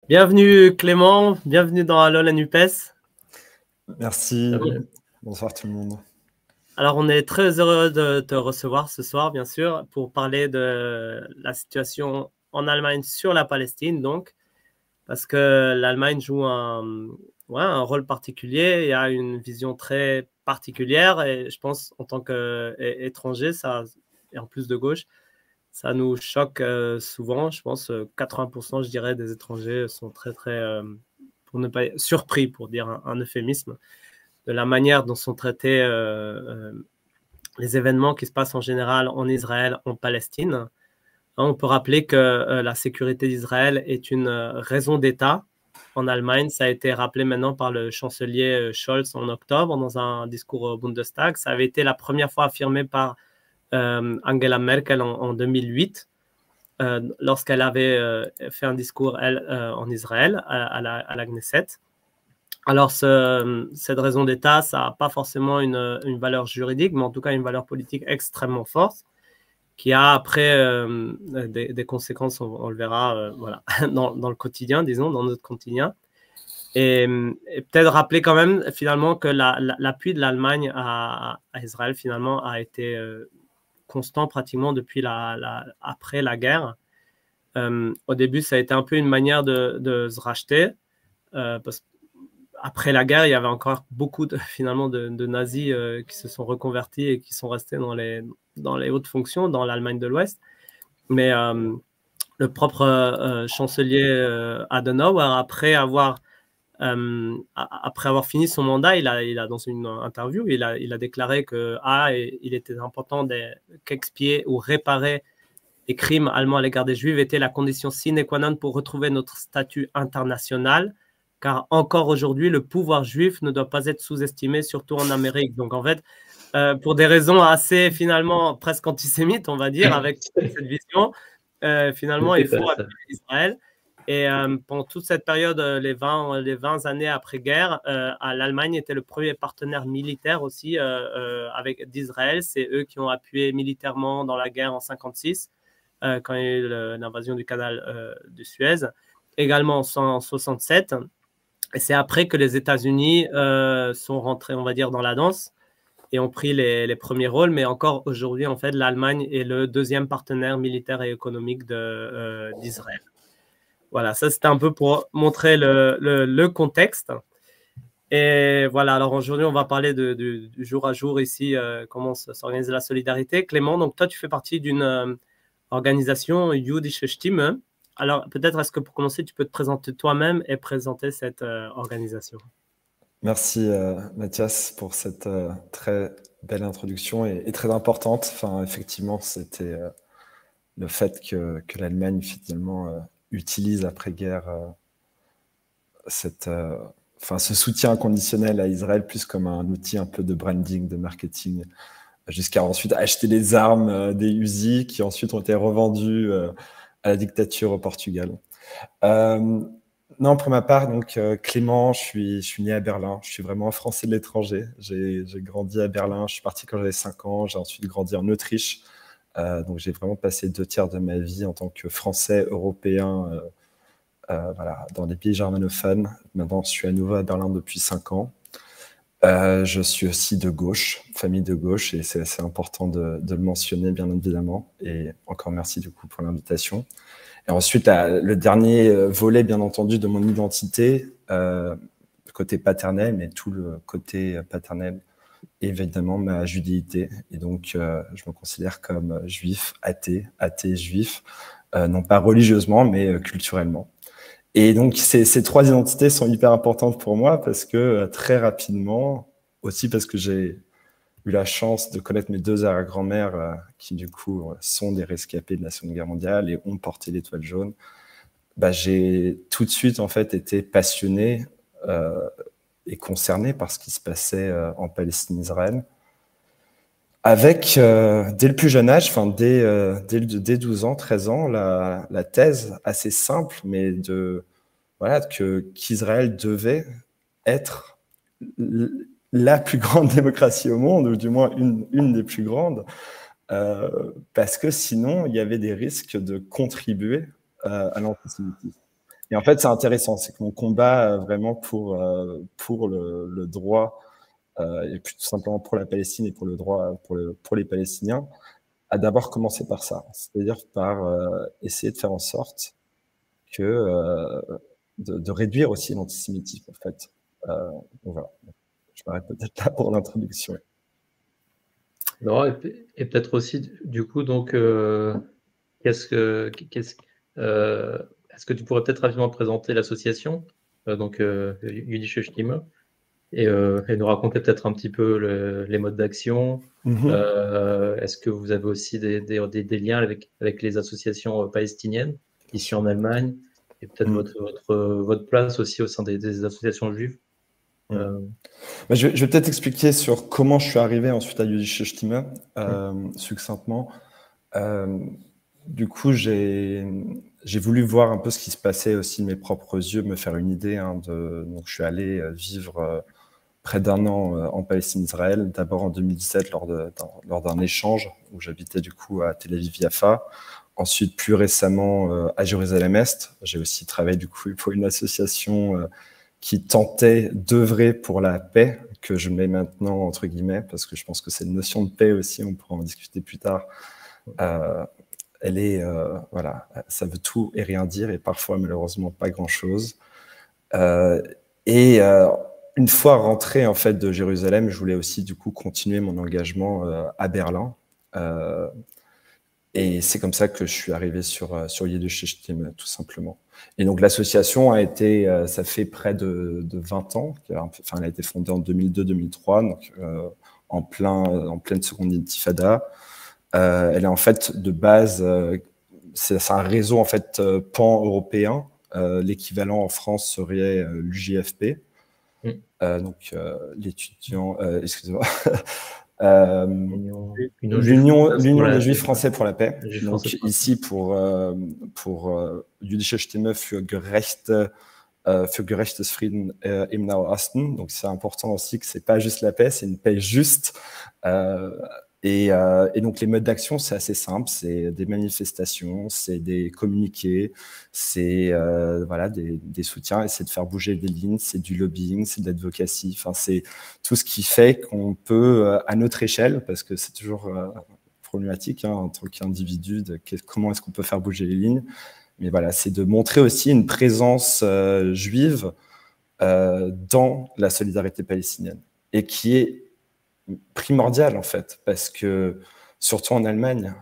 Bienvenue Clément, bienvenue dans Allo la NUPES. Merci, bonsoir tout le monde. Alors on est très heureux de te recevoir ce soir, bien sûr, pour parler de la situation en Allemagne sur la Palestine, donc, parce que l'Allemagne joue un rôle particulier, il y a une vision très particulière, et je pense en tant qu'étranger, et en plus de gauche, ça nous choque souvent. Je pense 80%, je dirais, des étrangers sont très, pour ne pas surpris, pour dire un euphémisme, de la manière dont sont traités les événements qui se passent en général en Israël, en Palestine. On peut rappeler que la sécurité d'Israël est une raison d'État en Allemagne. Ça a été rappelé maintenant par le chancelier Scholz en octobre dans un discours au Bundestag. Ça avait été la première fois affirmé par Angela Merkel en 2008, lorsqu'elle avait fait un discours, en Israël, à la Knesset. Alors, cette raison d'État, ça n'a pas forcément une valeur juridique, mais en tout cas une valeur politique extrêmement forte, qui a après des conséquences, on le verra voilà, dans le quotidien, disons, dans notre quotidien. Et peut-être rappeler quand même, finalement, que l'appui de l'Allemagne à Israël, finalement, a été constant pratiquement depuis après la guerre. Au début, ça a été un peu une manière de se racheter, parce qu'après la guerre, il y avait encore beaucoup finalement de nazis qui se sont reconvertis et qui sont restés dans les hautes fonctions dans l'Allemagne de l'Ouest. Mais le propre chancelier Adenauer, après avoir fini son mandat, il a dans une interview, il a déclaré il était important qu'expier ou réparer les crimes allemands à l'égard des Juifs était la condition sine qua non pour retrouver notre statut international, car encore aujourd'hui, le pouvoir juif ne doit pas être sous-estimé, surtout en Amérique. Donc en fait, pour des raisons assez finalement presque antisémites, on va dire, avec cette vision, finalement, il faut appuyer Israël. Et pendant toute cette période, les 20 années après-guerre, l'Allemagne était le premier partenaire militaire aussi d'Israël. C'est eux qui ont appuyé militairement dans la guerre en 1956, quand il y a eu l'invasion du canal de Suez. Également en 1967. Et c'est après que les États-Unis sont rentrés, on va dire, dans la danse et ont pris les premiers rôles. Mais encore aujourd'hui, en fait, l'Allemagne est le deuxième partenaire militaire et économique d'Israël. Voilà, ça c'était un peu pour montrer le contexte. Et voilà, alors aujourd'hui, on va parler du jour à jour ici, comment s'organise la solidarité. Clément, donc toi, tu fais partie d'une organisation Jüdische Stimme. Alors peut-être, est-ce que pour commencer, tu peux te présenter toi-même et présenter cette organisation? Merci Mathias pour cette très belle introduction et très importante. Enfin, effectivement, c'était le fait que l'Allemagne finalement utilise après-guerre ce soutien inconditionnel à Israël plus comme un outil un peu de branding, de marketing, jusqu'à ensuite acheter les armes des Uzi qui ensuite ont été revendues à la dictature au Portugal. Non, pour ma part, donc Clément, je suis né à Berlin. Je suis vraiment un Français de l'étranger. J'ai grandi à Berlin. Je suis parti quand j'avais 5 ans. J'ai ensuite grandi en Autriche. Donc j'ai vraiment passé 2 tiers de ma vie en tant que Français, Européen, voilà, dans les pays germanophones. Maintenant, je suis à nouveau à Berlin depuis 5 ans. Je suis aussi de gauche, famille de gauche, et c'est assez important de le mentionner, bien évidemment. Et encore merci du coup pour l'invitation. Et ensuite, le dernier volet, bien entendu, de mon identité, le côté paternel, mais tout le côté paternel, évidemment, ma judéité. Et donc, je me considère comme juif, athée, juif, non pas religieusement, mais culturellement. Et donc, ces 3 identités sont hyper importantes pour moi parce que très rapidement, aussi parce que j'ai eu la chance de connaître mes 2 arrière-grand-mères qui, du coup, sont des rescapés de la Seconde Guerre mondiale et ont porté l'étoile jaune. Bah, j'ai tout de suite, en fait, été passionné et concerné par ce qui se passait en Palestine-Israël. Avec, dès le plus jeune âge, enfin dès 12 ans, 13 ans, la thèse assez simple, mais voilà, qu'Israël devait être la plus grande démocratie au monde, ou du moins une des plus grandes, parce que sinon, il y avait des risques de contribuer à l'antisémitisme. Et en fait, c'est intéressant, c'est que mon combat vraiment pour le droit, et puis tout simplement pour la Palestine et pour le droit pour les Palestiniens, a d'abord commencé par ça, c'est-à-dire par essayer de faire en sorte que de réduire aussi l'antisémitisme, en fait. Donc voilà, je m'arrête peut-être là pour l'introduction. Non, et peut-être aussi, du coup, donc, est-ce que tu pourrais peut-être rapidement présenter l'association, donc Jüdische Stimme, et nous raconter peut-être un petit peu les modes d'action. Est-ce que vous avez aussi des liens avec les associations palestiniennes ici en Allemagne, et peut-être votre place aussi au sein des associations juives? Je vais peut-être expliquer sur comment je suis arrivé ensuite à Jüdische Stimme, succinctement. Du coup, j'ai voulu voir un peu ce qui se passait aussi de mes propres yeux, me faire une idée. Donc, je suis allé vivre près d'1 an en Palestine-Israël, d'abord en 2017 lors d'un échange où j'habitais du coup à Tel Aviv-Yafa. Ensuite, plus récemment, à Jérusalem-Est. J'ai aussi travaillé du coup pour une association qui tentait d'œuvrer pour la paix, que je mets maintenant entre guillemets, parce que je pense que cette notion de paix aussi, on pourra en discuter plus tard, elle est, voilà, ça veut tout et rien dire, et parfois malheureusement pas grand-chose. Une fois rentré en fait de Jérusalem, je voulais aussi du coup continuer mon engagement à Berlin. Et c'est comme ça que je suis arrivé sur Jüdische Stimme, tout simplement. Et donc l'association a été, ça fait près de 20 ans, enfin elle a été fondée en 2002-2003, donc en pleine seconde intifada. Elle est en fait de base, c'est un réseau en fait pan-européen. L'équivalent en France serait l'UJFP. Donc l'étudiant, excusez-moi. L'Union des Juifs français pour la paix. Donc ici pour Jüdische Stimme für gerechtes Frieden im Nahen Osten. Donc c'est important aussi que c'est pas juste la paix, c'est une paix juste. Et donc les modes d'action, c'est assez simple, c'est des manifestations, c'est des communiqués, c'est voilà, des soutiens, et c'est de faire bouger des lignes, c'est du lobbying, c'est de l'advocacy, enfin c'est tout ce qui fait qu'on peut, à notre échelle, parce que c'est toujours problématique en tant qu'individu, comment est-ce qu'on peut faire bouger les lignes, mais voilà, c'est de montrer aussi une présence juive dans la solidarité palestinienne, et qui est primordial en fait, parce que surtout en Allemagne,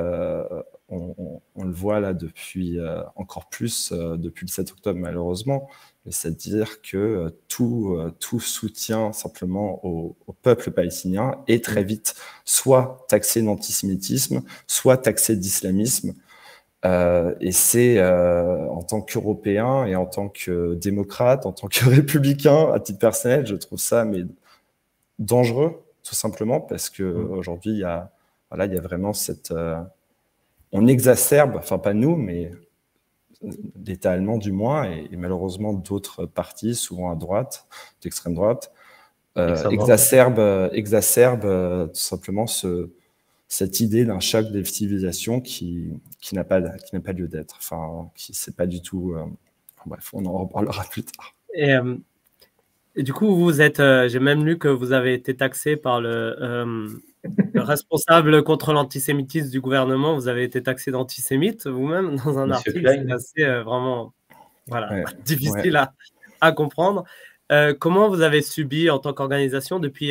on le voit là depuis encore plus depuis le 7 octobre malheureusement, c'est-à-dire que tout soutien simplement au peuple palestinien est très vite soit taxé d'antisémitisme, soit taxé d'islamisme. Et c'est en tant qu'Européen et en tant que démocrate, en tant que républicain, à titre personnel, je trouve ça dangereux, tout simplement, parce que aujourd'hui il y a vraiment cette on exacerbe, enfin pas nous, mais l'État allemand du moins, et malheureusement d'autres partis, souvent à droite, d'extrême droite, exacerbe tout simplement cette idée d'un choc des civilisations qui n'a pas lieu d'être, enfin c'est pas du tout. Bref, on en reparlera plus tard. Et du coup, vous êtes, j'ai même lu que vous avez été taxé par le responsable contre l'antisémitisme du gouvernement. Vous avez été taxé d'antisémite vous-même dans un article. C'est assez vraiment difficile à comprendre. Comment vous avez subi en tant qu'organisation depuis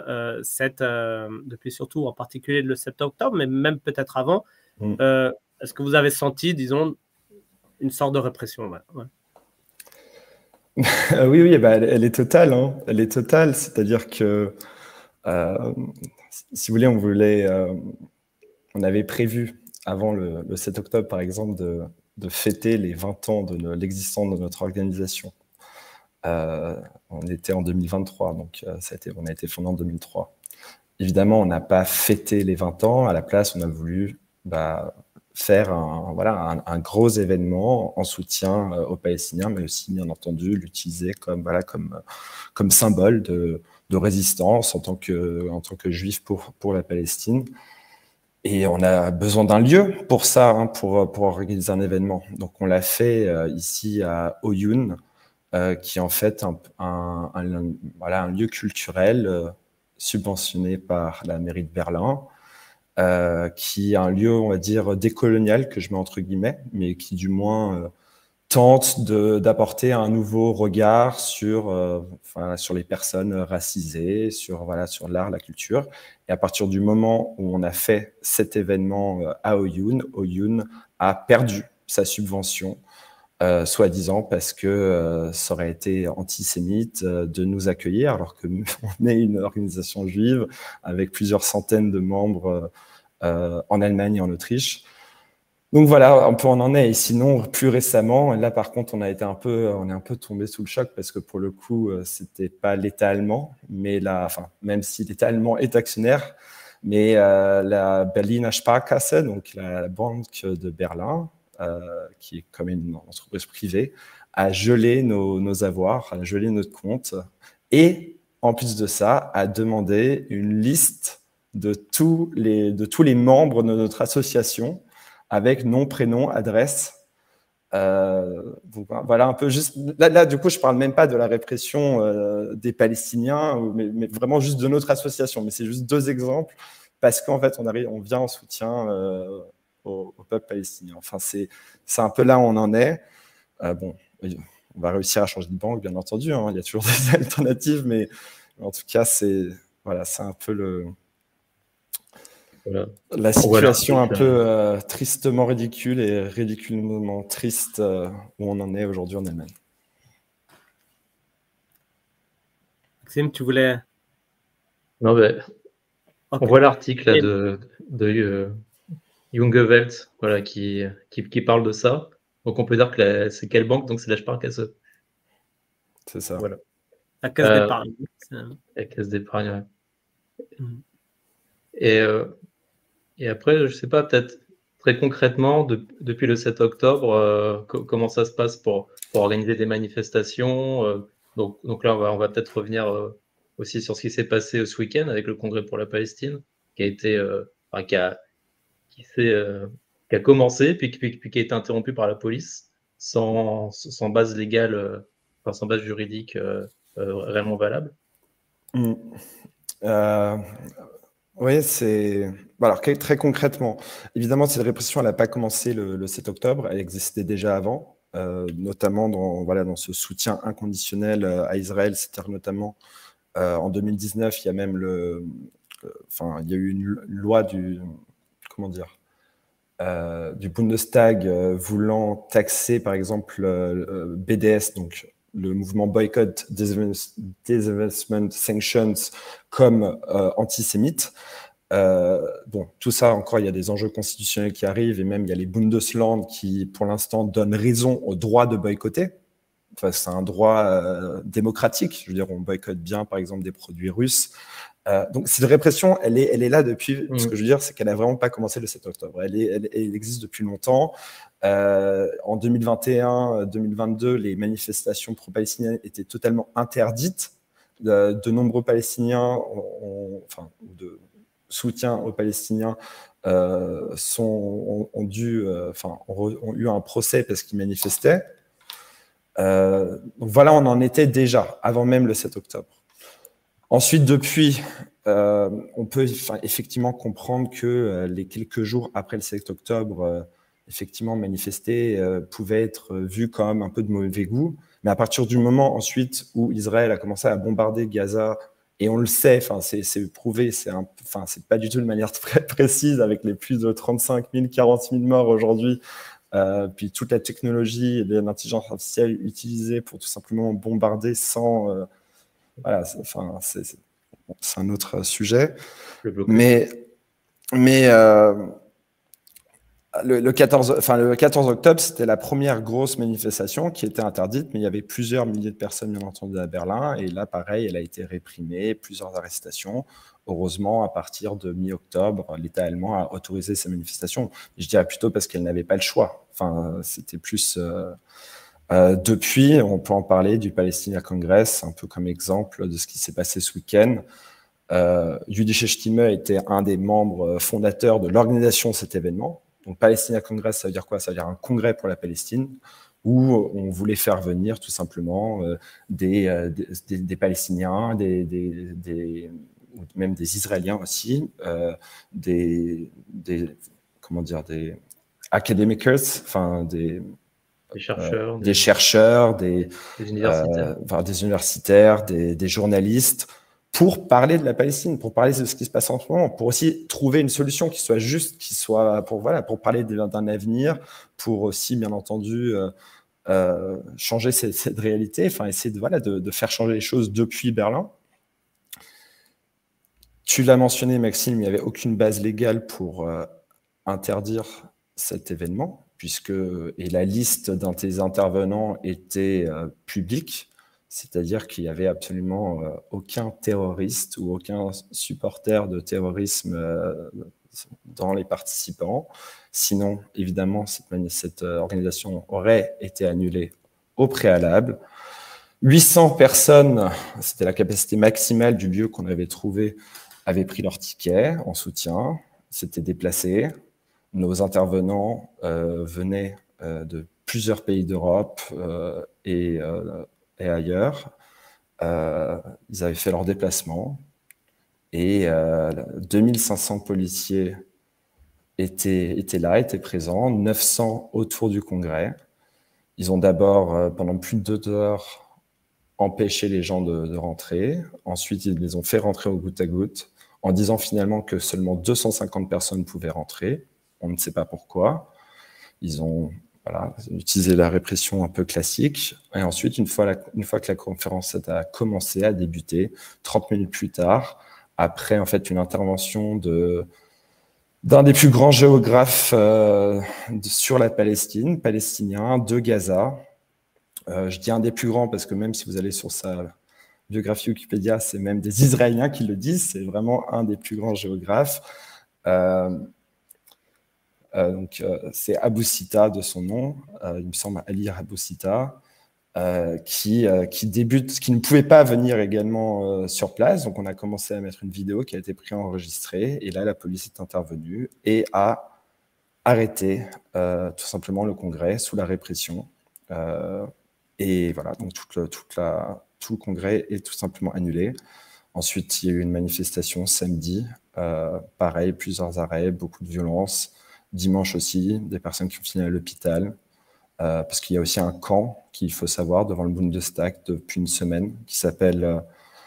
surtout en particulier le 7 octobre, mais même peut-être avant, est-ce que vous avez senti, disons, une sorte de répression? Oui, elle est totale. Elle est totale, c'est-à-dire que, si vous voulez, on avait prévu avant le 7 octobre, par exemple, de fêter les 20 ans de l'existence de notre organisation. On était en 2023, donc on a été fondé en 2003. Évidemment, on n'a pas fêté les 20 ans. À la place, on a voulu faire un gros événement en soutien aux Palestiniens, mais aussi, bien entendu, l'utiliser comme symbole de résistance en tant que juif pour la Palestine. Et on a besoin d'un lieu pour ça, hein, pour organiser un événement. Donc, on l'a fait ici à Oyun, qui est en fait voilà, un lieu culturel subventionné par la mairie de Berlin, qui est un lieu, on va dire, décolonial, que je mets entre guillemets, mais qui du moins tente d'apporter un nouveau regard sur les personnes racisées, sur l'art, la culture. Et à partir du moment où on a fait cet événement à Oyun, Oyun a perdu sa subvention, soi-disant parce que ça aurait été antisémite de nous accueillir, alors que on est une organisation juive avec plusieurs centaines de membres en Allemagne et en Autriche. Donc voilà, un peu on en est. Et sinon, plus récemment, là par contre, on est un peu tombé sous le choc parce que pour le coup, c'était pas l'État allemand, mais même si l'État allemand est actionnaire, mais la Berliner Sparkasse, donc la banque de Berlin, qui est comme une entreprise privée, a gelé nos avoirs, a gelé notre compte, et en plus de ça, a demandé une liste de tous les membres de notre association, avec nom, prénom, adresse. Donc, voilà un peu juste. Là, du coup, je parle même pas de la répression des Palestiniens, mais vraiment juste de notre association. Mais c'est juste 2 exemples parce qu'en fait, on vient en soutien au peuple palestinien. Enfin, c'est un peu là où on en est. Bon, on va réussir à changer de banque, bien entendu. Hein, il y a toujours des alternatives, mais en tout cas, c'est un peu la situation un peu tristement ridicule et ridiculement triste où on en est aujourd'hui en Allemagne. Maxime, tu voulais... Non, mais okay. On voit l'article de Junge Welt, voilà, qui parle de ça. Donc on peut dire que c'est quelle banque? Donc c'est la Sparkasse. C'est ça. Voilà. La caisse d'épargne. La caisse d'épargne, ouais. Et après, je ne sais pas, peut-être très concrètement, depuis le 7 octobre, comment ça se passe pour organiser des manifestations. Donc là, on va peut-être revenir aussi sur ce qui s'est passé ce week-end avec le Congrès pour la Palestine, qui a commencé, puis qui a été interrompu par la police, sans base légale, sans base juridique réellement valable. Oui, alors très concrètement, évidemment, cette répression, elle n'a pas commencé le 7 octobre, elle existait déjà avant, notamment dans ce soutien inconditionnel à Israël. C'est-à-dire notamment en 2019, il y a même il y a eu une loi du Bundestag voulant taxer, par exemple, BDS, donc le mouvement Boycott, Divestment Sanctions, comme antisémite. Bon, tout ça, encore, il y a des enjeux constitutionnels qui arrivent, et même il y a les Bundesländer qui, pour l'instant, donnent raison au droit de boycotter. Enfin, c'est un droit démocratique. Je veux dire, on boycotte bien, par exemple, des produits russes. Donc, cette répression, elle est là depuis. Ce que je veux dire, c'est qu'elle n'a vraiment pas commencé le 7 octobre. Elle existe depuis longtemps. En 2021-2022, les manifestations pro-palestiniennes étaient totalement interdites. De nombreux Palestiniens, de soutien aux Palestiniens, ont eu un procès parce qu'ils manifestaient. Donc voilà, on en était déjà, avant même le 7 octobre. Ensuite, depuis, on peut effectivement comprendre que les quelques jours après le 7 octobre, effectivement, manifester pouvait être vu comme un peu de mauvais goût. Mais à partir du moment ensuite où Israël a commencé à bombarder Gaza, et on le sait, c'est prouvé, c'est pas du tout de manière très précise, avec les plus de 35 000, 40 000 morts aujourd'hui, puis toute la technologie et l'intelligence artificielle utilisée pour tout simplement bombarder sans... voilà, c'est un autre sujet. Mais le 14 octobre, c'était la première grosse manifestation qui était interdite, mais il y avait plusieurs milliers de personnes, bien entendu, à Berlin. Et là, pareil, elle a été réprimée, plusieurs arrestations. Heureusement, à partir de mi-octobre, l'État allemand a autorisé ces manifestations. Je dirais plutôt parce qu'elle n'avait pas le choix. Enfin, c'était plus... depuis, on peut en parler du Palestinian Congress, un peu comme exemple de ce qui s'est passé ce week-end. Yudhishthir Stimme était un des membres fondateurs de l'organisation de cet événement. Donc, Palestinian Congress, ça veut dire quoi? Ça veut dire un congrès pour la Palestine, où on voulait faire venir tout simplement des Palestiniens, même des Israéliens aussi, comment dire, des academicers, enfin des chercheurs, des universitaires, des journalistes, pour parler de la Palestine, pour parler de ce qui se passe en ce moment, pour aussi trouver une solution qui soit juste, qui soit pour parler d'un avenir, pour aussi bien entendu changer cette réalité, enfin essayer de faire changer les choses depuis Berlin. Tu l'as mentionné, Maxime, il n'y avait aucune base légale pour interdire cet événement, et la liste d'un des intervenants était publique, c'est-à-dire qu'il n'y avait absolument aucun terroriste ou aucun supporter de terrorisme dans les participants. Sinon, évidemment, cette organisation aurait été annulée au préalable. 800 personnes, c'était la capacité maximale du lieu qu'on avait trouvé, avaient pris leur ticket en soutien, s'étaient déplacés. Nos intervenants venaient de plusieurs pays d'Europe et ailleurs. Ils avaient fait leur déplacement et 2500 policiers étaient là, étaient présents, 900 autour du congrès. Ils ont d'abord, pendant plus de 2 heures, empêché les gens de rentrer. Ensuite, ils les ont fait rentrer au goutte à goutte, en disant finalement que seulement 250 personnes pouvaient rentrer. On ne sait pas pourquoi. Ils ont utilisé la répression un peu classique. Et ensuite, une fois que la conférence a commencé, a débuté, 30 minutes plus tard, après en fait une intervention d'un des plus grands géographes sur la Palestine, palestinien, de Gaza. Je dis un des plus grands parce que même si vous allez sur sa biographie Wikipédia, c'est même des Israéliens qui le disent, c'est vraiment un des plus grands géographes. C'est Abou Sita de son nom, il me semble Ali Abou Sita, qui ne pouvait pas venir également sur place. Donc on a commencé à mettre une vidéo qui a été préenregistrée, et là la police est intervenue et a arrêté tout simplement le congrès sous la répression. Et voilà, donc tout le congrès est tout simplement annulé. Ensuite, il y a eu une manifestation samedi, pareil, plusieurs arrêts, beaucoup de violence. Dimanche aussi, des personnes qui ont fini à l'hôpital, parce qu'il y a aussi un camp qu'il faut savoir devant le Bundestag depuis une semaine qui s'appelle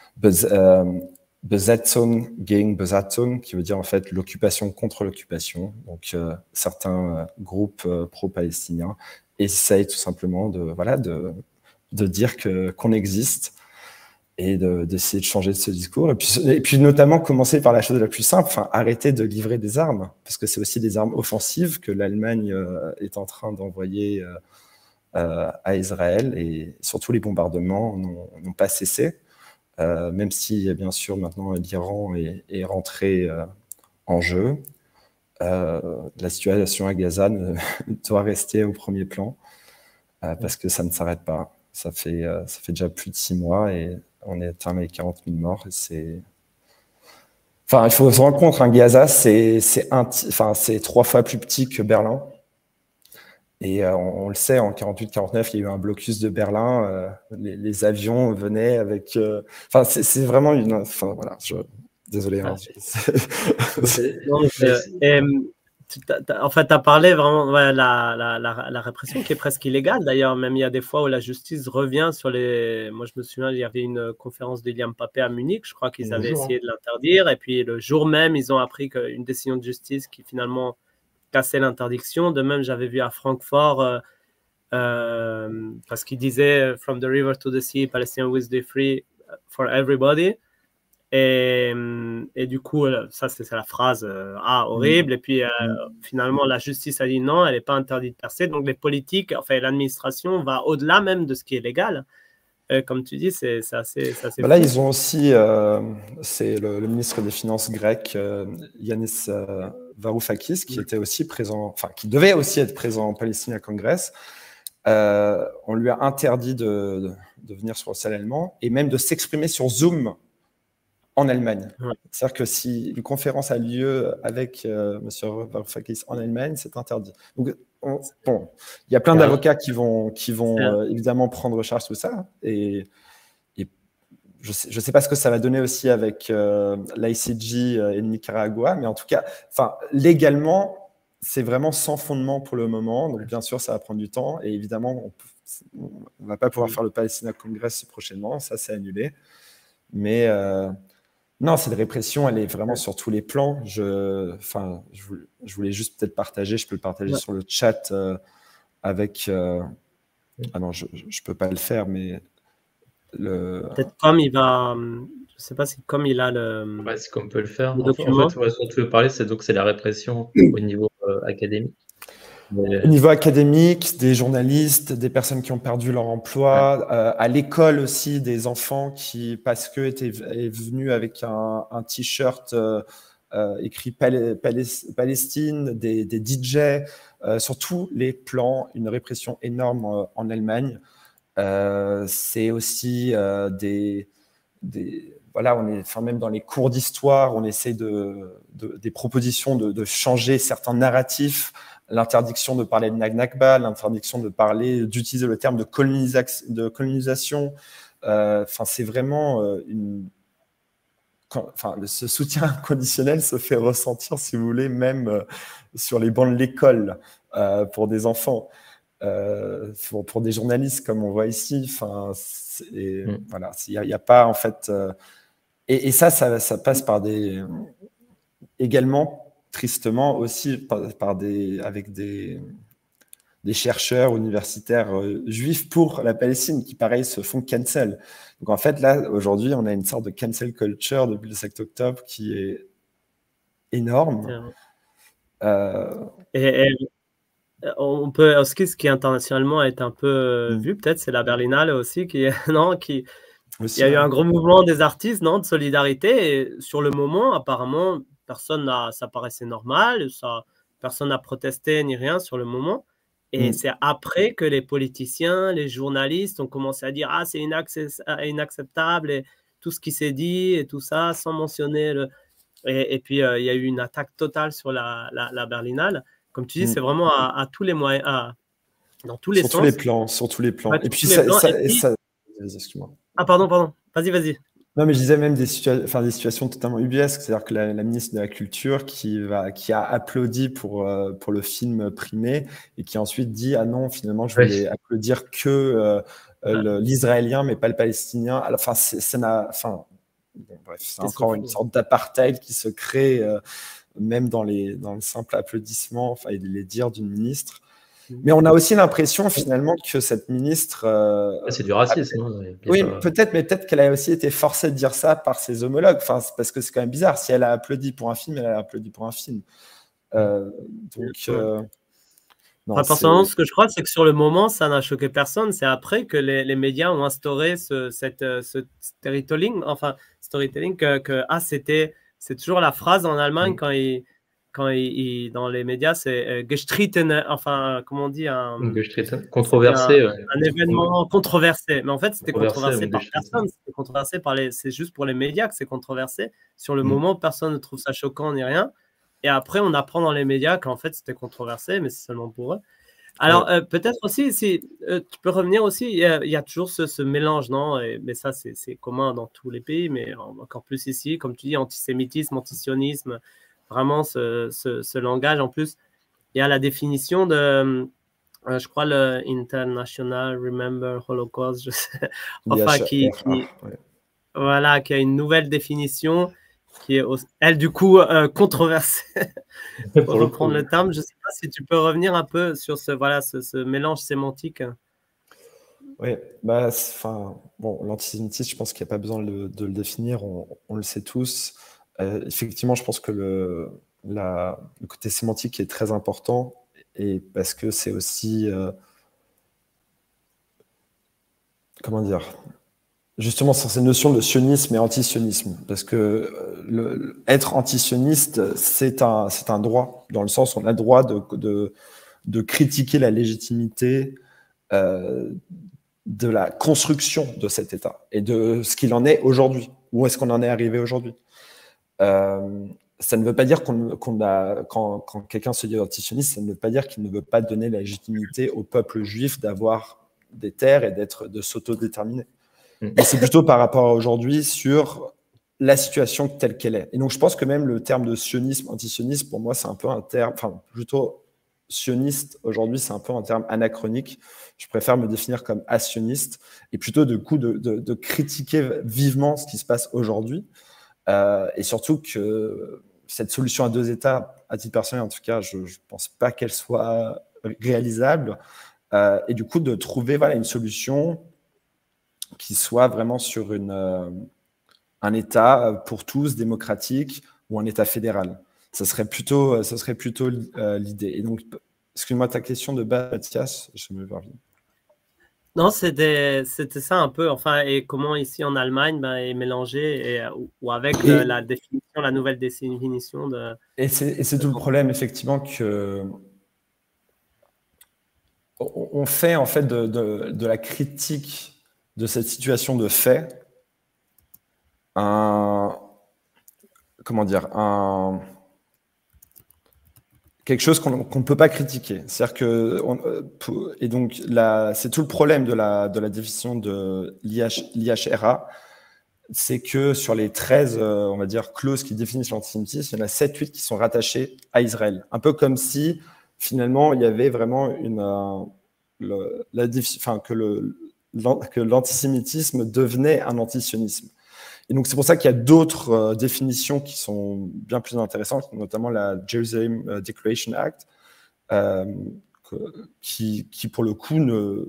Besatzung gegen Besatzung, qui veut dire en fait l'occupation contre l'occupation. Donc certains groupes pro-palestiniens essayent tout simplement de dire qu'on existe et d'essayer de changer ce discours. Et puis notamment commencer par la chose la plus simple, arrêter de livrer des armes, parce que c'est aussi des armes offensives que l'Allemagne est en train d'envoyer à Israël, et surtout les bombardements n'ont pas cessé, même si bien sûr maintenant l'Iran est rentré en jeu. La situation à Gaza doit rester au premier plan, parce que ça ne s'arrête pas. Ça fait déjà plus de 6 mois et on est atteint les 40 000 morts. Il faut se rendre compte, Gaza, c'est 3 fois plus petit que Berlin. Et on le sait, en 48-49, il y a eu un blocus de Berlin. Les avions venaient avec... c'est vraiment une... voilà, désolé. En fait, tu as parlé vraiment de la répression qui est presque illégale. D'ailleurs, même il y a des fois où la justice revient sur les... Moi, je me souviens, il y avait une conférence d'Iliam Papé à Munich. Je crois qu'ils avaient essayé de l'interdire. Et puis, le jour même, ils ont appris qu'une décision de justice qui finalement cassait l'interdiction. De même, j'avais vu à Francfort, parce qu'il disait « From the river to the sea, Palestinians will be free for everybody ». Et du coup, ça, c'est la phrase horrible. Et puis, finalement, la justice a dit non, elle n'est pas interdite de percer. Donc, les politiques, l'administration va au-delà même de ce qui est légal. Comme tu dis, c'est assez là, ils ont aussi, c'est le ministre des Finances grec, Yanis Varoufakis, qui était aussi présent, qui devait aussi être présent en Palestinian Congress. On lui a interdit de venir sur le sol allemand et même de s'exprimer sur Zoom en Allemagne. Ouais. C'est-à-dire que si une conférence a lieu avec M. Varoufakis en Allemagne, c'est interdit. Donc, bon, il y a plein d'avocats qui vont évidemment prendre en charge tout ça. Et je sais pas ce que ça va donner aussi avec l'ICJ et le Nicaragua, mais en tout cas, légalement, c'est vraiment sans fondement pour le moment. Donc, bien sûr, ça va prendre du temps. Et évidemment, on ne va pas pouvoir faire le Palestine Congress prochainement. Ça, c'est annulé. Mais non, cette répression, elle est vraiment sur tous les plans. Je voulais juste peut-être partager. Je peux le partager sur le chat avec... Ah non, je ne peux pas le faire, mais... Peut-être comme il va... Je sais pas si comme il a le... Ouais, c'est comme on peut le faire. Le En fait, document. ce dont tu veux parler, c'est la répression au niveau académique. Au niveau académique, des journalistes, des personnes qui ont perdu leur emploi, à l'école aussi, des enfants qui, parce que est venus avec un t-shirt écrit Palestine, des DJ, sur tous les plans, une répression énorme en Allemagne. C'est aussi voilà, même dans les cours d'histoire, on essaie des propositions de changer certains narratifs, l'interdiction de parler de Nakba, l'interdiction d'utiliser le terme de colonisation. C'est vraiment ce soutien inconditionnel se fait ressentir, si vous voulez, même sur les bancs de l'école pour des enfants. Pour des journalistes comme on voit ici, voilà, il n'y a pas en fait, et ça passe par également tristement aussi avec des chercheurs universitaires juifs pour la Palestine qui pareil se font cancel. Donc en fait là aujourd'hui on a une sorte de cancel culture depuis le 7 octobre qui est énorme. On peut, ce qui internationalement est un peu vu, peut-être, c'est la Berlinale aussi, il y a eu un gros mouvement des artistes, de solidarité. Et sur le moment, apparemment, ça paraissait normal, personne n'a protesté ni rien sur le moment. Et c'est après que les politiciens, les journalistes ont commencé à dire « Ah, c'est inacceptable » et tout ce qui s'est dit et tout ça, sans mentionner Et puis, il y a eu une attaque totale sur la Berlinale. Comme tu dis, c'est vraiment à tous les moyens, dans tous les sens. Sur tous les plans. Ouais, et puis, excuse-moi. Ah, pardon. Vas-y. Non, mais je disais même des situations totalement ubuesques. C'est-à-dire que la ministre de la Culture qui a applaudi pour le film primé et qui ensuite dit « Ah non, finalement, je voulais applaudir que l'Israélien, mais pas le Palestinien. » Alors, c'est encore une sorte d'apartheid qui se crée même dans le simple applaudissement, et les dires d'une ministre. Mais on a aussi l'impression finalement que cette ministre... c'est du racisme. Oui, peut-être, mais peut-être qu'elle a aussi été forcée de dire ça par ses homologues, parce que c'est quand même bizarre. Si elle a applaudi pour un film, elle a applaudi pour un film. Personnellement, ce que je crois, c'est que sur le moment, ça n'a choqué personne. C'est après que les médias ont instauré ce storytelling, c'est toujours la phrase en Allemagne quand dans les médias, c'est gestritten, comment on dit, controversé. Un événement controversé. Mais en fait, c'était controversé par personne. C'était controversé c'est juste pour les médias que c'est controversé. Sur le moment, personne ne trouve ça choquant ni rien. Et après, on apprend dans les médias qu'en fait, c'était controversé, mais c'est seulement pour eux. Alors, peut-être aussi, si tu peux revenir aussi, il y a toujours ce mélange, mais ça, c'est commun dans tous les pays, mais encore plus ici, comme tu dis, antisémitisme, antisionisme, vraiment ce langage. En plus, il y a la définition de, je crois, le International Remember Holocaust, je sais, voilà, qui a une nouvelle définition qui est, elle, du coup, controversée, pour reprendre le terme. Je ne sais pas si tu peux revenir un peu sur ce mélange sémantique. Oui, l'antisémitisme, je pense qu'il n'y a pas besoin de le définir, on le sait tous. Effectivement, je pense que le côté sémantique est très important, et parce que c'est aussi... comment dire ? Justement, sur ces notions de sionisme et anti-sionisme, parce que être anti-sioniste, c'est un droit, dans le sens où on a le droit de critiquer la légitimité de la construction de cet État et de ce qu'il en est aujourd'hui. où est-ce qu'on en est arrivé aujourd'hui. Ça ne veut pas dire quand quelqu'un se dit antisioniste, ça ne veut pas dire qu'il ne veut pas donner la légitimité au peuple juif d'avoir des terres et de s'autodéterminer. Mais c'est plutôt par rapport à aujourd'hui sur la situation telle qu'elle est. Et donc, je pense que même le terme de sionisme, antisioniste, pour moi, c'est un peu un terme, enfin, plutôt sioniste, aujourd'hui, c'est un peu un terme anachronique. Je préfère me définir comme asioniste et plutôt, du coup, de critiquer vivement ce qui se passe aujourd'hui. Et surtout que cette solution à 2 États, à titre personnel, en tout cas, je ne pense pas qu'elle soit réalisable. Et du coup, de trouver une solution qui soit vraiment sur un État pour tous, démocratique, ou un État fédéral. Ça serait plutôt l'idée. Et donc, excuse-moi ta question de base, Mathias, je me permets. Non, c'était ça un peu. Enfin, et comment ici en Allemagne est mélangé ou avec la définition, la nouvelle définition de. Et c'est tout le problème, effectivement, que on fait en fait de la critique de cette situation de fait quelque chose qu'on ne peut pas critiquer. C'est-à-dire que, et donc c'est tout le problème de la définition de l'IHRA, c'est que sur les 13, on va dire, clauses qui définissent l'antisémitisme, il y en a 7-8 qui sont rattachées à Israël. Un peu comme si, finalement, il y avait vraiment que l'antisémitisme devenait un antisionisme. Et donc, c'est pour ça qu'il y a d'autres définitions qui sont bien plus intéressantes, notamment la Jerusalem Declaration Act, qui pour le coup,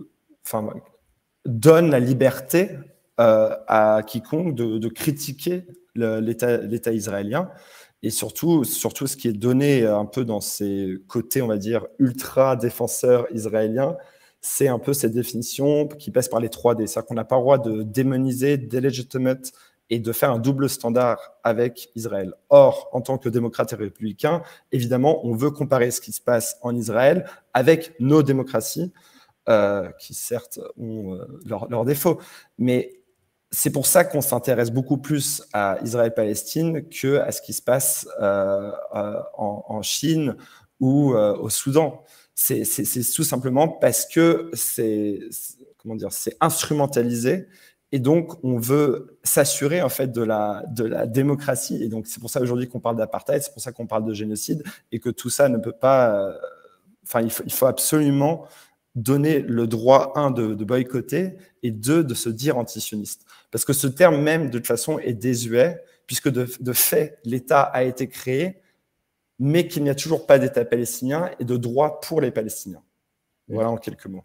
donne la liberté à quiconque de critiquer l'État israélien. Et surtout, ce qui est donné un peu dans ces côtés, on va dire, ultra-défenseurs israéliens, c'est un peu cette définition qui passe par les 3D. C'est-à-dire qu'on n'a pas le droit de démoniser, délégitimate et de faire un double standard avec Israël. Or, en tant que démocrate et républicain, évidemment, on veut comparer ce qui se passe en Israël avec nos démocraties, qui certes ont leurs défauts. Mais c'est pour ça qu'on s'intéresse beaucoup plus à Israël-Palestine qu'à ce qui se passe en Chine ou au Soudan. C'est tout simplement parce que c'est instrumentalisé. Et donc, on veut s'assurer en fait de la démocratie. Et donc, c'est pour ça aujourd'hui qu'on parle d'apartheid, c'est pour ça qu'on parle de génocide, et que tout ça ne peut pas. Il faut absolument donner le droit, de boycotter, et 2, de se dire antisioniste. Parce que ce terme même, de toute façon, est désuet, puisque de fait, l'État a été créé, mais qu'il n'y a toujours pas d'État palestinien et de droit pour les Palestiniens. Voilà en quelques mots.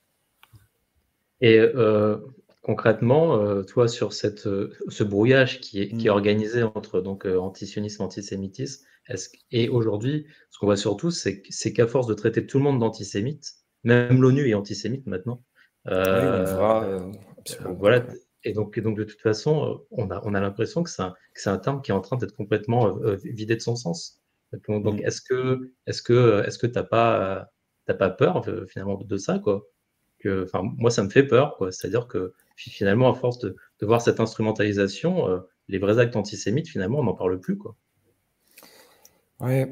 Et concrètement, toi, sur ce brouillage qui est organisé entre antisionisme, antisémitisme, et aujourd'hui, ce qu'on voit surtout, c'est qu'à force de traiter tout le monde d'antisémite, même l'ONU est antisémite maintenant. Oui, on voit, voilà. Et donc, de toute façon, on a l'impression que c'est un terme qui est en train d'être complètement vidé de son sens. Donc, est-ce que t'as pas peur finalement de ça, quoi? Moi, ça me fait peur, quoi. C'est-à-dire que finalement, à force de voir cette instrumentalisation, les vrais actes antisémites, finalement, on n'en parle plus, quoi. Oui.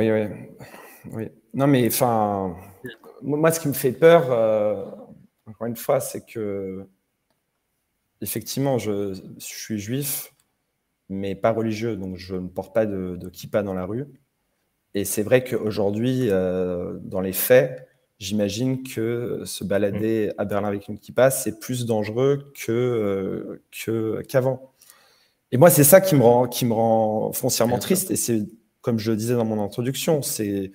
Non, mais moi, ce qui me fait peur, encore une fois, c'est que, effectivement, je suis juif, mais pas religieux, donc je ne porte pas de kippa dans la rue. Et c'est vrai qu'aujourd'hui, dans les faits, j'imagine que se balader à Berlin avec une kippa, c'est plus dangereux qu'avant. Et moi, c'est ça qui me rend foncièrement triste. Et c'est, comme je le disais dans mon introduction, c'est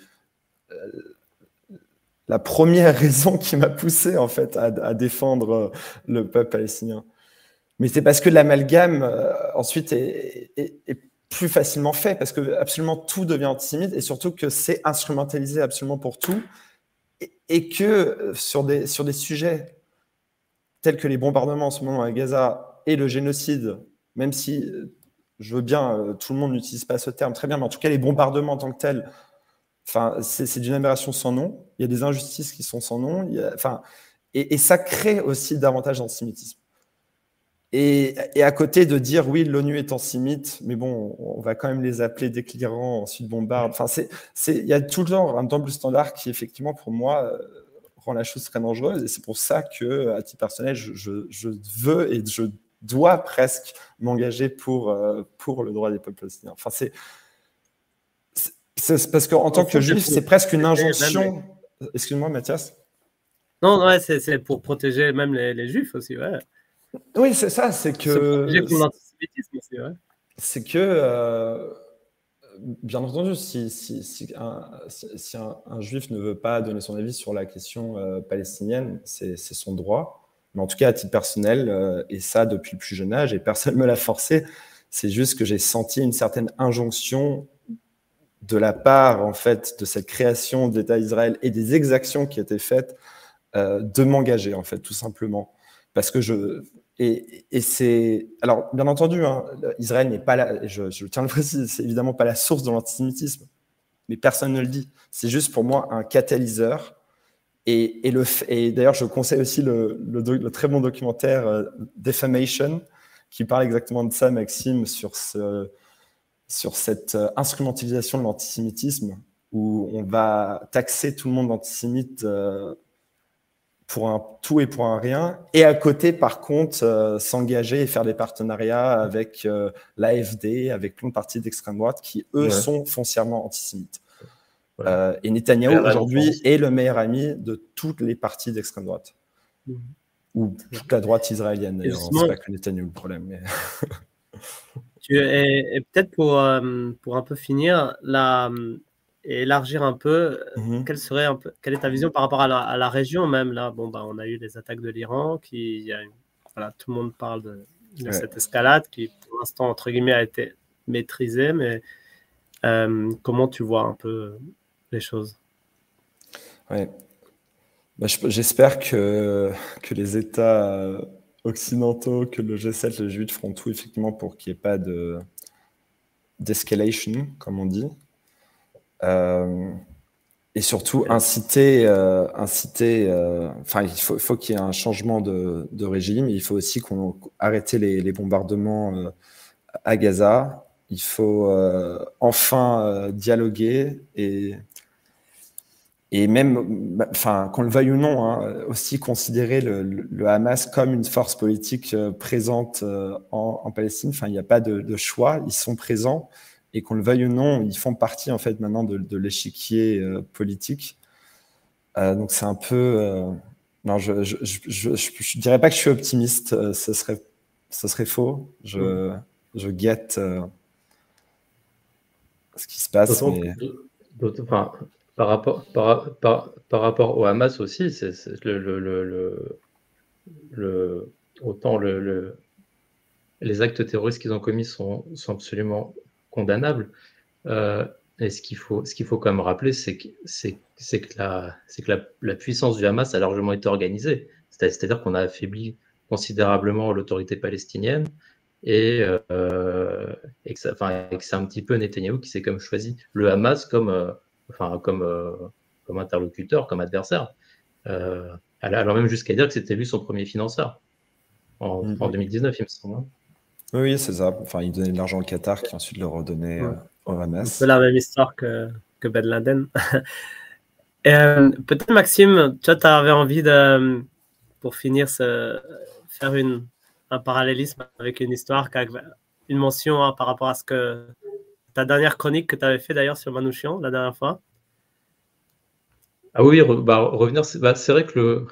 la première raison qui m'a poussé en fait à défendre le peuple palestinien. Mais c'est parce que l'amalgame ensuite est plus facilement fait, parce que absolument tout devient antisémite, et surtout que c'est instrumentalisé absolument pour tout, et que sur des sujets tels que les bombardements en ce moment à Gaza et le génocide, même si je veux bien, tout le monde n'utilise pas ce terme, très bien, mais en tout cas les bombardements en tant que tels, c'est d'une aberration sans nom. Il y a des injustices qui sont sans nom. Et ça crée aussi davantage d'antisémitisme. Et à côté de dire oui, l'ONU est antisémite, mais bon, on va quand même les appeler déclirants, ensuite bombarde. Enfin, il y a tout le temps un double standard qui, effectivement, pour moi, rend la chose très dangereuse. Et c'est pour ça que, à titre personnel, je veux et je dois presque m'engager pour le droit des peuples palestiniens. Enfin, c'est parce qu'en tant que juif, c'est presque une injonction. Excuse-moi, Mathias. Non, ouais, c'est pour protéger même les juifs aussi, ouais. Oui, c'est ça, c'est que... Se protéger contre l'antisémitisme aussi, ouais. C'est que, bien entendu, si un juif ne veut pas donner son avis sur la question palestinienne, c'est son droit. Mais en tout cas, à titre personnel, et ça depuis le plus jeune âge, et personne ne me l'a forcé, c'est juste que j'ai senti une certaine injonction de la part, en fait, de cette création de l'État d'Israël et des exactions qui étaient faites, de m'engager, en fait, tout simplement. Parce que et c'est... Alors, bien entendu, hein, Israël n'est pas là, je tiens à le préciser, c'est évidemment pas la source de l'antisémitisme, mais personne ne le dit. C'est juste pour moi un catalyseur. Et d'ailleurs, je conseille aussi le très bon documentaire Defamation, qui parle exactement de ça, Maxime, sur cette instrumentalisation de l'antisémitisme, où on va taxer tout le monde d'antisémite pour un tout et pour un rien, et à côté, par contre, s'engager et faire des partenariats avec l'AFD, avec plein de partis d'extrême droite qui, eux, sont foncièrement antisémites. Ouais. Et Netanyahou, aujourd'hui, est le meilleur ami de toutes les partis d'extrême droite. Ou toute la droite israélienne, d'ailleurs. C'est pas que Netanyahou le problème. Mais... et peut-être pour un peu finir, élargir un peu, quelle est ta vision par rapport à la région même là? Bon, on a eu les attaques de l'Iran, voilà, tout le monde parle de cette escalade qui, pour l'instant, entre guillemets, a été maîtrisée, mais comment tu vois un peu les choses? Ouais. Bah, j'espère que les États occidentaux, que le G7, le G8 feront tout effectivement pour qu'il n'y ait pas d'escalation, comme on dit. Et surtout inciter, enfin, il faut qu'il y ait un changement de régime. Il faut aussi qu'on arrête les bombardements à Gaza. Il faut enfin dialoguer et même, enfin, qu'on le veuille ou non, hein, aussi considérer le Hamas comme une force politique présente en Palestine. Enfin, il n'y a pas de choix, ils sont présents. Et qu'on le veuille ou non, ils font partie en fait maintenant de l'échiquier politique. Donc c'est un peu... non, je dirais pas que je suis optimiste, ce serait faux. Je guette ce qui se passe. Enfin, par rapport au Hamas aussi, autant les actes terroristes qu'ils ont commis sont absolument condamnables. Et ce qu'il faut quand même rappeler, c'est que la puissance du Hamas a largement été organisée. C'est-à-dire qu'on a affaibli considérablement l'autorité palestinienne et que c'est un petit peu Netanyahou qui s'est comme choisi le Hamas comme interlocuteur, comme adversaire. Alors même jusqu'à dire que c'était lui son premier financeur en 2019, il me semble. Oui, c'est ça. Enfin, il donnait de l'argent au Qatar qui ensuite le redonnait au Hamas. Un peu la même histoire que Ben Laden. Peut-être, Maxime, toi, tu avais envie pour finir, faire un parallélisme avec une histoire, une mention par rapport à ta dernière chronique que tu avais fait d'ailleurs sur Manouchian la dernière fois. Ah oui, revenir, c'est vrai que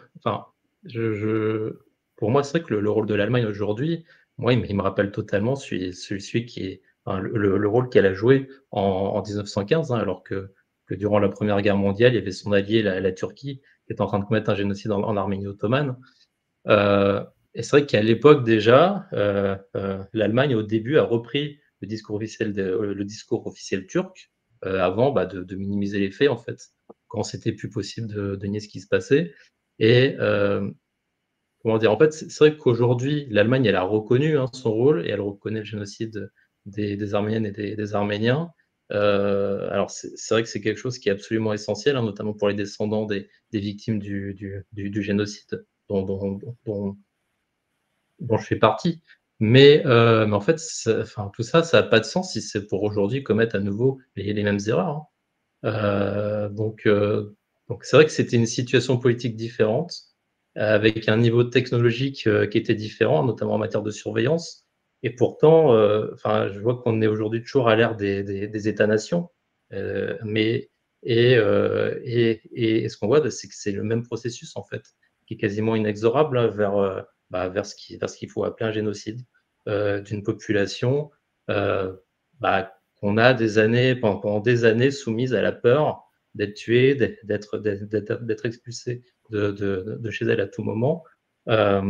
pour moi, c'est vrai que le rôle de l'Allemagne aujourd'hui, moi, il me rappelle totalement celui qui est le rôle qu'elle a joué en 1915, hein, alors que durant la Première Guerre mondiale, il y avait son allié, la Turquie, qui était en train de commettre un génocide en Arménie ottomane. Et c'est vrai qu'à l'époque déjà, l'Allemagne au début a repris le discours officiel turc avant de minimiser les faits en fait, quand c'était plus possible de nier ce qui se passait. Et comment dire, en fait, c'est vrai qu'aujourd'hui, l'Allemagne, elle a reconnu son rôle et elle reconnaît le génocide des Arméniennes et des Arméniens. Alors, c'est vrai que c'est quelque chose qui est absolument essentiel, hein, notamment pour les descendants des victimes du génocide, dont dont je fais partie. Mais en fait, tout ça n'a pas de sens si c'est pour aujourd'hui commettre à nouveau les mêmes erreurs. Donc c'est vrai que c'était une situation politique différente, avec un niveau technologique qui était différent, notamment en matière de surveillance. Et pourtant, je vois qu'on est aujourd'hui toujours à l'ère des États-nations. Et ce qu'on voit, c'est que c'est le même processus, en fait, qui est quasiment inexorable vers ce qu'il faut appeler un génocide d'une population qu'on a pendant des années soumise à la peur d'être tuée, d'être expulsée de chez elle à tout moment, à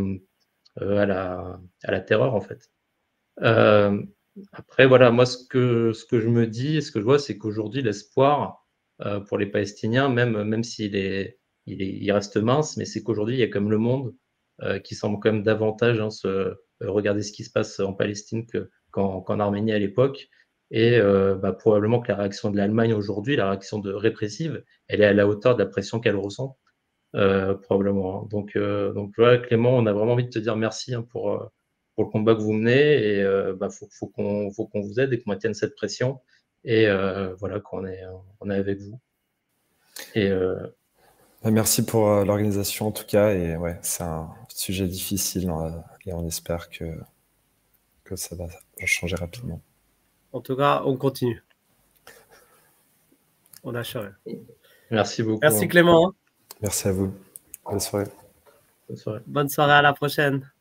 la terreur, en fait. Après, voilà, moi, ce que je me dis, ce que je vois, c'est qu'aujourd'hui, l'espoir pour les Palestiniens, même s'il il reste mince, mais c'est qu'aujourd'hui, il y a comme le monde qui semble quand même davantage regarder ce qui se passe en Palestine qu'en Arménie à l'époque. Et probablement que la réaction de l'Allemagne aujourd'hui, la réaction répressive, elle est à la hauteur de la pression qu'elle ressent, probablement. Donc voilà, Clément, on a vraiment envie de te dire merci pour le combat que vous menez. Et faut qu'on vous aide et qu'on maintienne cette pression. Et voilà, qu'on est avec vous. Et merci pour l'organisation en tout cas. Et ouais, c'est un sujet difficile et on espère que ça va changer rapidement. En tout cas, on continue. On lâche rien. Merci beaucoup. Merci Clément. Merci à vous. Bonne soirée. Bonne soirée. Bonne soirée, à la prochaine.